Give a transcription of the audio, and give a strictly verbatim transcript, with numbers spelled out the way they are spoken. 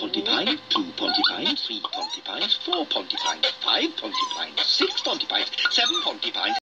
Pontipine, two Pontipines, three Pontipines, four Pontipines, five Pontipines, six Pontipines, seven